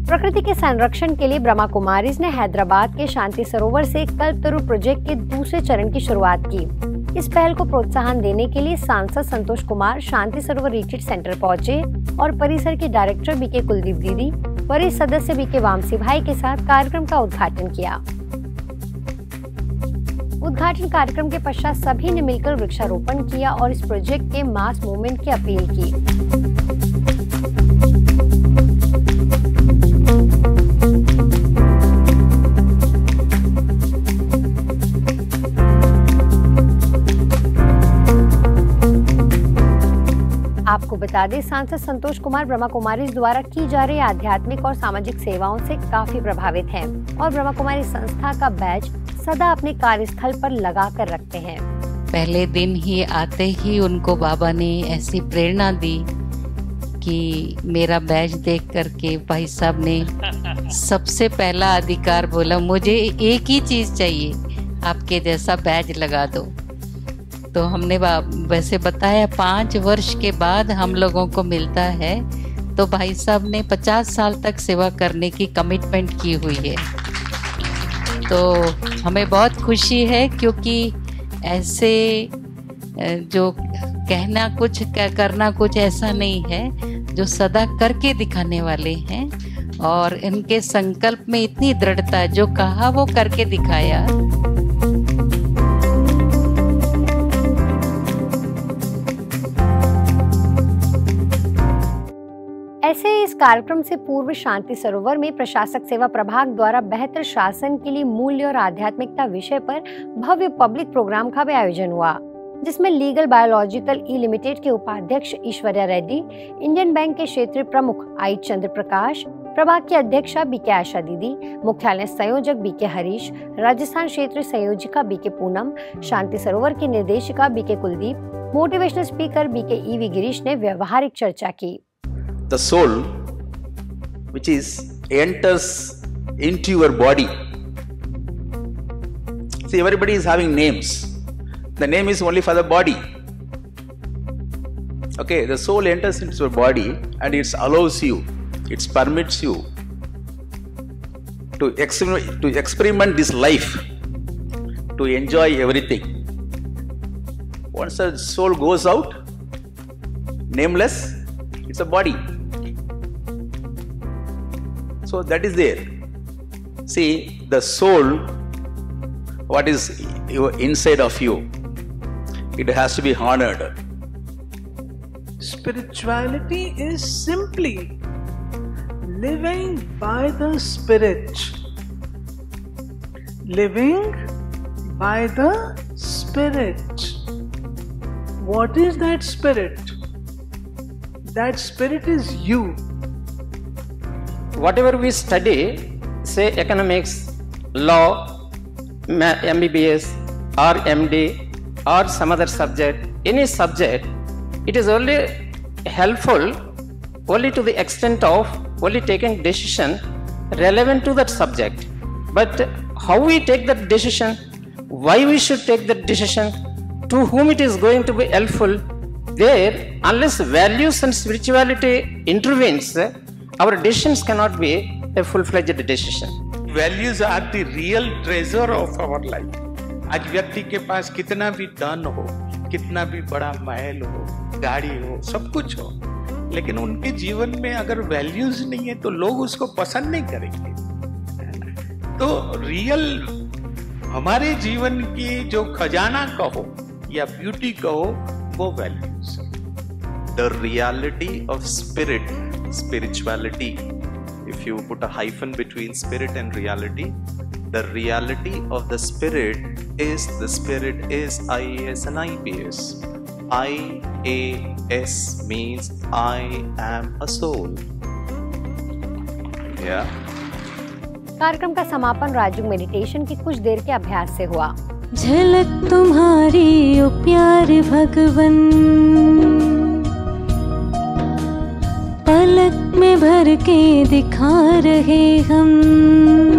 प्रकृति के संरक्षण के लिए ब्रह्मा कुमारीज ने हैदराबाद के शांति सरोवर से कल्पतरु प्रोजेक्ट के दूसरे चरण की शुरुआत की। इस पहल को प्रोत्साहन देने के लिए सांसद संतोष कुमार शांति सरोवर रिट्रीट सेंटर पहुंचे और परिसर के डायरेक्टर बीके कुलदीप दीदी, वरिष्ठ सदस्य बीके वामसी भाई के साथ कार्यक्रम का उद्घाटन किया। उद्घाटन कार्यक्रम के पश्चात सभी ने मिलकर वृक्षारोपण किया और इस प्रोजेक्ट के मास मूवमेंट की अपील की। आपको बता दें, सांसद संतोष कुमार ब्रह्मा कुमारीज द्वारा की जा रही आध्यात्मिक और सामाजिक सेवाओं से काफी प्रभावित हैं और ब्रह्मा कुमारी संस्था का बैज सदा अपने कार्यस्थल पर लगा कर रखते हैं। पहले दिन ही आते ही उनको बाबा ने ऐसी प्रेरणा दी कि मेरा बैज देख करके भाई साहब ने सबसे पहला अधिकार बोला, मुझे एक ही चीज चाहिए, आपके जैसा बैज लगा दो। तो हमने वैसे बताया 5 वर्ष के बाद हम लोगों को मिलता है, तो भाई साहब ने 50 साल तक सेवा करने की कमिटमेंट की हुई है। तो हमें बहुत खुशी है, क्योंकि ऐसे जो कहना कुछ करना कुछ ऐसा नहीं है, जो सदा करके दिखाने वाले हैं और इनके संकल्प में इतनी दृढ़ता, जो कहा वो करके दिखाया। ऐसे इस कार्यक्रम से पूर्व शांति सरोवर में प्रशासक सेवा प्रभाग द्वारा बेहतर शासन के लिए मूल्य और आध्यात्मिकता विषय पर भव्य पब्लिक प्रोग्राम का भी आयोजन हुआ, जिसमें लीगल बायोलॉजिकल ई लिमिटेड के उपाध्यक्ष ईश्वर्या रेड्डी, इंडियन बैंक के क्षेत्रीय प्रमुख आई चंद्र प्रकाश, प्रभाग की अध्यक्षा बीके आशा दीदी, मुख्यालय संयोजक बीके हरीश, राजस्थान क्षेत्रीय संयोजिका बीके पूनम, शांति सरोवर की निर्देशिका BK Kuldeep, motivational speaker BK EV Girish ने व्यवहारिक चर्चा की। The soul which enters into your body. See, everybody is having names. The name is only for the body. Okay, the soul enters into your body and it allows you, it permits you to experiment this life, to enjoy everything. Once the soul goes out, nameless, it's a body. So that is there. See, the soul, what is inside of you, it has to be honored. Spirituality is simply living by the Spirit. Living by the Spirit. What is that Spirit? That Spirit is you. Whatever we study, say economics, law, MBBS or MD or some other subject, any subject, it is only helpful only to the extent of only taking decision relevant to that subject. But how we take that decision, why we should take that decision, to whom it is going to be helpful, there, unless values and spirituality intervenes, our decisions cannot be a full-fledged decision. Values are the real treasure of our life. आज व्यक्ति के पास कितना भी धन हो, कितना भी बड़ा महल हो, गाड़ी हो, सब कुछ हो, लेकिन उनके जीवन में अगर वैल्यूज नहीं है तो लोग उसको पसंद नहीं करेंगे। तो रियल हमारे जीवन की जो खजाना कहो या ब्यूटी कहो, वो values. The reality of spirit, spirituality, if you put a hyphen between spirit and reality, the reality of the spirit is IAS and IPS. IAS means I am a soul. Yeah. कार्यक्रम का समापन राजयोग meditation की कुछ देर के अभ्यास से हुआ। झलक तुम्हारी ओ प्यारे भगवन, पलक में भर के दिखा रहे हम।